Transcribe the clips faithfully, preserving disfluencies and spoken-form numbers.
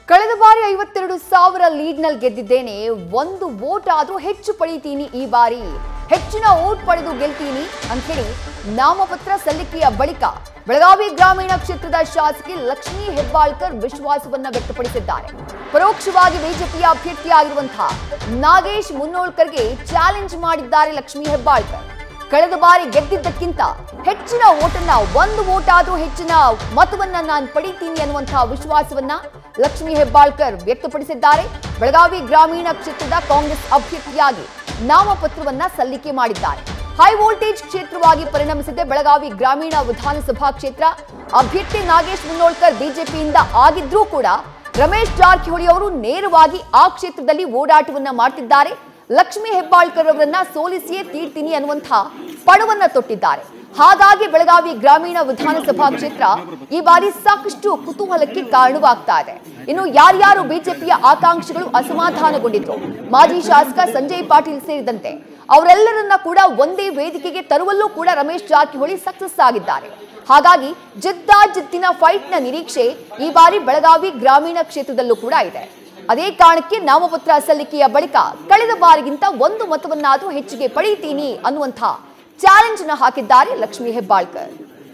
ಕಳೆದ ಬಾರಿ ಐವತ್ತೆರಡು ಸಾವಿರ ಲೀಡ್ ನಲ್ಲಿ ಗೆದ್ದಿದ್ದೇನೆ. ಒಂದು ವೋಟ್ ಆದ್ರೂ ಹೆಚ್ಚು ಪಡೆಯುತ್ತೀನಿ. ಈ ಬಾರಿ ಹೆಚ್ಚಿನ ವೋಟ್ ಪಡೆದು ಗೆಲ್ತೀನಿ ಅಂತ ಹೇಳಿ ನಾಮಪತ್ರ ಸಲ್ಲಿಕೆಯ ಬಳಿಕ ಬೆಳಗಾವಿ ಗ್ರಾಮೀಣ ಕ್ಷೇತ್ರದ ಶಾಸಕಿ ಲಕ್ಷ್ಮೀ ಹೆಬ್ಬಾಳ್ಕರ್ ವಿಶ್ವಾಸವನ್ನ ವ್ಯಕ್ತಪಡಿಸಿದ್ದಾರೆ. ಪರೋಕ್ಷವಾಗಿ ಬಿಜೆಪಿಯ ಅಭ್ಯರ್ಥಿಯಾಗಿರುವಂತಹ ನಾಗೇಶ್ ಮುನ್ನೋಳ್ಕರ್ಗೆ ಚಾಲೆಂಜ್ ಮಾಡಿದ್ದಾರೆ ಲಕ್ಷ್ಮೀ ಹೆಬ್ಬಾಳ್ಕರ್. ಕಳೆದ ಬಾರಿ ಗೆದ್ದಿದ್ದಕ್ಕಿಂತ ಹೆಚ್ಚಿನ ವೋಟನ್ನ ಒಂದು ವೋಟ್ ಆದ್ರೂ ಹೆಚ್ಚಿನ ಮತವನ್ನ ನಾನು ಪಡಿತೀನಿ ಅನ್ನುವಂತಹ ವಿಶ್ವಾಸವನ್ನ ಲಕ್ಷ್ಮೀ ಹೆಬ್ಬಾಳ್ಕರ್ ವ್ಯಕ್ತಪಡಿಸಿದ್ದಾರೆ. ಬೆಳಗಾವಿ ಗ್ರಾಮೀಣ ಕ್ಷೇತ್ರದ ಕಾಂಗ್ರೆಸ್ ಅಭ್ಯರ್ಥಿಯಾಗಿ ನಾಮಪತ್ರವನ್ನ ಸಲ್ಲಿಕೆ ಮಾಡಿದ್ದಾರೆ. ಹೈ ವೋಲ್ಟೇಜ್ ಕ್ಷೇತ್ರವಾಗಿ ಪರಿಣಮಿಸಿದೆ ಬೆಳಗಾವಿ ಗ್ರಾಮೀಣ ವಿಧಾನಸಭಾ ಕ್ಷೇತ್ರ. ಅಭ್ಯರ್ಥಿ ನಾಗೇಶ್ ಮುನ್ನೋಳ್ಕರ್ ಬಿಜೆಪಿಯಿಂದ ಆಗಿದ್ರೂ ಕೂಡ ರಮೇಶ್ ಜಾರಕಿಹೊಳಿ ಅವರು ನೇರವಾಗಿ ಆ ಕ್ಷೇತ್ರದಲ್ಲಿ ಓಡಾಟವನ್ನ ಮಾಡ್ತಿದ್ದಾರೆ. ಲಕ್ಷ್ಮೀ ಹೆಬ್ಬಾಳ್ಕರ್ ಅವರನ್ನ ಸೋಲಿಸಿಯೇ ತೀರ್ತೀನಿ ಅನ್ನುವಂತಹ ಪಣವನ್ನ ತೊಟ್ಟಿದ್ದಾರೆ. ಹಾಗಾಗಿ ಬೆಳಗಾವಿ ಗ್ರಾಮೀಣ ವಿಧಾನಸಭಾ ಕ್ಷೇತ್ರ ಈ ಬಾರಿ ಸಾಕಷ್ಟು ಕುತೂಹಲಕ್ಕೆ ಕಾರಣವಾಗ್ತಾ ಇದೆ. ಇನ್ನು ಯಾರ್ಯಾರು ಬಿಜೆಪಿಯ ಆಕಾಂಕ್ಷಿಗಳು ಅಸಮಾಧಾನಗೊಂಡಿದ್ರು, ಮಾಜಿ ಶಾಸಕ ಸಂಜಯ್ ಪಾಟೀಲ್ ಸೇರಿದಂತೆ ಅವರೆಲ್ಲರನ್ನ ಕೂಡ ಒಂದೇ ವೇದಿಕೆಗೆ ತರುವಲ್ಲೂ ಕೂಡ ರಮೇಶ್ ಜಾರಕಿಹೊಳಿ ಸಕ್ಸಸ್ ಆಗಿದ್ದಾರೆ. ಹಾಗಾಗಿ ಜಿದ್ದಾಜಿದ್ದಿನ ಫೈಟ್ ನ ನಿರೀಕ್ಷೆ ಈ ಬಾರಿ ಬೆಳಗಾವಿ ಗ್ರಾಮೀಣ ಕ್ಷೇತ್ರದಲ್ಲೂ ಕೂಡ ಇದೆ. ಅದೇ ಕಾರಣಕ್ಕೆ ನಾಮಪತ್ರ ಸಲ್ಲಿಕೆಯ ಬಳಿಕ ಕಳೆದ ಬಾರಿಗಿಂತ ಒಂದು ಮತವನ್ನಾದರೂ ಹೆಚ್ಚಿಗೆ ಪಡೆಯುತ್ತೀನಿ ಅನ್ನುವಂತಹ ಚಾಲೆಂಜ್ ನ ಹಾಕಿದ್ದಾರೆ ಲಕ್ಷ್ಮೀ ಹೆಬ್ಬಾಳ್ಕರ್.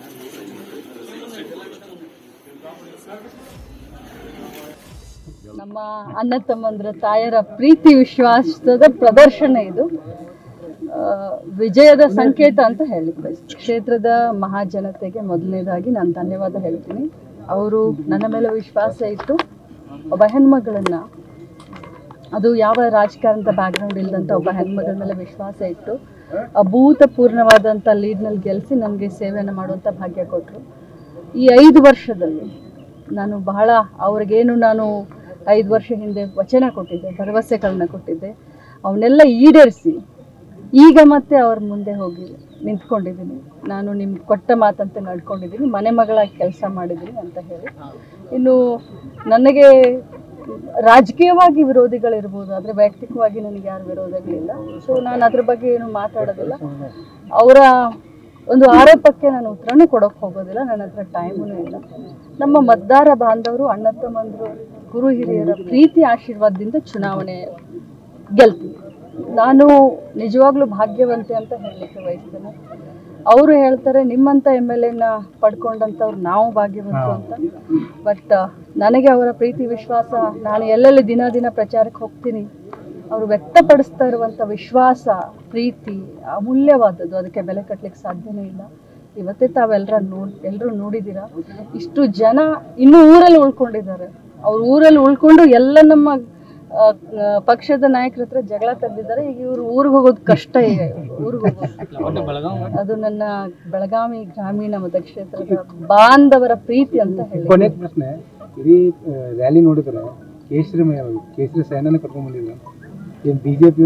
ನಮ್ಮ ಅಣ್ಣ ತಮ್ಮಂದ್ರ ತಾಯರ ಪ್ರೀತಿ ವಿಶ್ವಾಸದ ಪ್ರದರ್ಶನ ಇದು. ವಿಜಯದ ಸಂಕೇತ ಅಂತ ಹೇಳಿ ಕ್ಷೇತ್ರದ ಮಹಾಜನತೆಗೆ ಮೊದಲನೇದಾಗಿ ನಾನು ಧನ್ಯವಾದ ಹೇಳ್ತೀನಿ. ಅವರು ನನ್ನ ಮೇಲೆ ವಿಶ್ವಾಸ ಇಟ್ಟು ಒಬ್ಬ ಹೆಣ್ಮಗಳನ್ನ, ಅದು ಯಾವ ರಾಜಕಾರಣದ ಬ್ಯಾಕ್ಗ್ರೌಂಡ್ ಇಲ್ಲದಂಥ ಒಬ್ಬ ಹೆಣ್ಮಗಳ ಮೇಲೆ ವಿಶ್ವಾಸ ಇಟ್ಟು ಅಭೂತಪೂರ್ಣವಾದಂಥ ಲೀಡ್ನಲ್ಲಿ ಗೆಲ್ಲಿಸಿ ನನಗೆ ಸೇವೆಯನ್ನು ಮಾಡುವಂಥ ಭಾಗ್ಯ ಕೊಟ್ಟರು. ಈ ಐದು ವರ್ಷದಲ್ಲಿ ನಾನು ಬಹಳ ಅವ್ರಿಗೇನು ನಾನು ಐದು ವರ್ಷ ಹಿಂದೆ ವಚನ ಕೊಟ್ಟಿದ್ದೆ, ಭರವಸೆಗಳನ್ನ ಕೊಟ್ಟಿದ್ದೆ, ಅವನ್ನೆಲ್ಲ ಈಡೇರಿಸಿ ಈಗ ಮತ್ತೆ ಅವ್ರ ಮುಂದೆ ಹೋಗಿ ನಿಂತ್ಕೊಂಡಿದ್ದೀನಿ. ನಾನು ನಿಮ್ಗೆ ಕೊಟ್ಟ ಮಾತಂತ ನಡ್ಕೊಂಡಿದ್ದೀನಿ, ಮನೆ ಮಗಳಾಗಿ ಕೆಲಸ ಮಾಡಿದ್ದೀನಿ ಅಂತ ಹೇಳಿ. ಇನ್ನು ನನಗೆ ರಾಜಕೀಯವಾಗಿ ವಿರೋಧಿಗಳಿರ್ಬೋದು, ಆದರೆ ವೈಯಕ್ತಿಕವಾಗಿ ನನಗೆ ಯಾರು ವಿರೋಧಗಳಿಲ್ಲ. ಸೊ ನಾನು ಅದ್ರ ಬಗ್ಗೆ ಏನು ಮಾತಾಡೋದಿಲ್ಲ. ಅವರ ಒಂದು ಆರೋಪಕ್ಕೆ ನಾನು ಉತ್ತರನೂ ಕೊಡೋಕೆ ಹೋಗೋದಿಲ್ಲ, ನನ್ನ ಹತ್ರ ಟೈಮೂ ಇಲ್ಲ. ನಮ್ಮ ಮತದಾರ ಬಾಂಧವರು, ಅಣ್ಣ ತಮ್ಮಂದರು, ಗುರು ಹಿರಿಯರ ಪ್ರೀತಿ ಆಶೀರ್ವಾದದಿಂದ ಚುನಾವಣೆ ಗೆಲ್ತೀನಿ. ನಾನು ನಿಜವಾಗ್ಲೂ ಭಾಗ್ಯವಂತೆ ಅಂತ ಹೇಳಲಿಕ್ಕೆ ಬಯಸ್ತೇನೆ. ಅವರು ಹೇಳ್ತಾರೆ ನಿಮ್ಮಂಥ ಎಮ್ ಎಲ್ ಎನ ಪಡ್ಕೊಂಡಂಥವ್ರು ನಾವು ಭಾಗ್ಯವಂತರು ಅಂತ. ಬಟ್ ನನಗೆ ಅವರ ಪ್ರೀತಿ ವಿಶ್ವಾಸ, ನಾನು ಎಲ್ಲೆಲ್ಲಿ ದಿನ ದಿನ ಪ್ರಚಾರಕ್ಕೆ ಹೋಗ್ತೀನಿ, ಅವರು ವ್ಯಕ್ತಪಡಿಸ್ತಾ ಇರುವಂಥ ವಿಶ್ವಾಸ, ಪ್ರೀತಿ ಅಮೂಲ್ಯವಾದದ್ದು, ಅದಕ್ಕೆ ಬೆಲೆ ಕಟ್ಟಲಿಕ್ಕೆ ಸಾಧ್ಯನೇ ಇಲ್ಲ. ಇವತ್ತೇ ತಾವೆಲ್ಲರ ನೋಡಿ ಎಲ್ಲರೂ ನೋಡಿದ್ದೀರಾ, ಇಷ್ಟು ಜನ ಇನ್ನೂ ಊರಲ್ಲಿ ಉಳ್ಕೊಂಡಿದ್ದಾರೆ. ಅವ್ರು ಊರಲ್ಲಿ ಉಳ್ಕೊಂಡು ಎಲ್ಲ ನಮ್ಮ ಪಕ್ಷದ ನಾಯಕರ ಹತ್ರ ಜಗಳ ತೆಗೆದಿದ್ದಾರೆ. ಈಗ ಇವರು ಊರಿಗೆ ಹೋಗೋದು ಕಷ್ಟ. ಈಗ ಊರಿಗೆ ಹೋಗೋದು ಅದು ನನ್ನ ಬೆಳಗಾವಿ ಗ್ರಾಮೀಣ ಮತಕ್ಷೇತ್ರದ ಬಾಂಧವರ ಪ್ರೀತಿ ಅಂತ ಹೇಳಿ. ಕೊನೆ ಪ್ರಶ್ನೆ, ಇಡೀ ರ್ಯಾಲಿ ನೋಡಿದ್ರೆ ಕೇಸರಿ ಕೇಸರಿ ಸೈನ್ಯನ ಕರ್ಕೊಂಡ್ ಬಂದಿದ್ರು. ಬಿಜೆಪಿ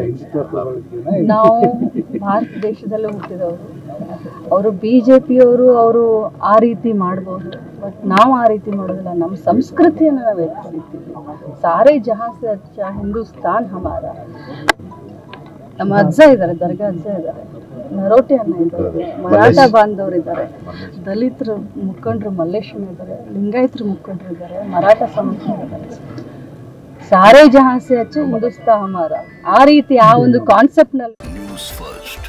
ನಾವು ಭಾರತ ದೇಶದಲ್ಲೇ ಹುಟ್ಟಿದವರು, ಅವರು ಬಿಜೆಪಿಯವರು, ಅವರು ಆ ರೀತಿ ಮಾಡ್ಬೋದು. ಬಟ್ ನಾವು ಆ ರೀತಿ ಮಾಡೋದಿಲ್ಲ. ನಮ್ಮ ಸಂಸ್ಕೃತಿಯನ್ನು ನಾವು ಎತ್ತಿರ್ತೀವಿ. ಸಾರೇ ಜಹಾಂ ಸೆ ಅಚ್ಚಾ ಹಿಂದೂಸ್ತಾನ್ ಹಮಾರ. ನಮ್ಮ ಅಜ್ಜ ಇದ್ದಾರೆ, ದರ್ಗಾ ಅಜ್ಜ ಇದ್ದಾರೆ, ನರೋಟಿ ಅನ್ನ ಇದ್ದಾರೆ, ಮರಾಠ ಬಾಂಧವರು ಇದ್ದಾರೆ, ದಲಿತರು ಮುಖಂಡರು ಮಲ್ಲೇಶ್ವರ ಇದ್ದಾರೆ, ಲಿಂಗಾಯತರು ಮುಖಂಡರು ಇದ್ದಾರೆ, ಮರಾಠ ಸಮಾಜ ಇದ್ದಾರೆ. ಸಾರೇ ಜಹಾಂ ಸೆ ಅಚ್ಚಾ ಹಿಂದೂಸ್ತಾನ್ ಹಮಾರ. ಆ ರೀತಿ ಆ ಒಂದು ಕಾನ್ಸೆಪ್ಟ್ ನಲ್ಲಿ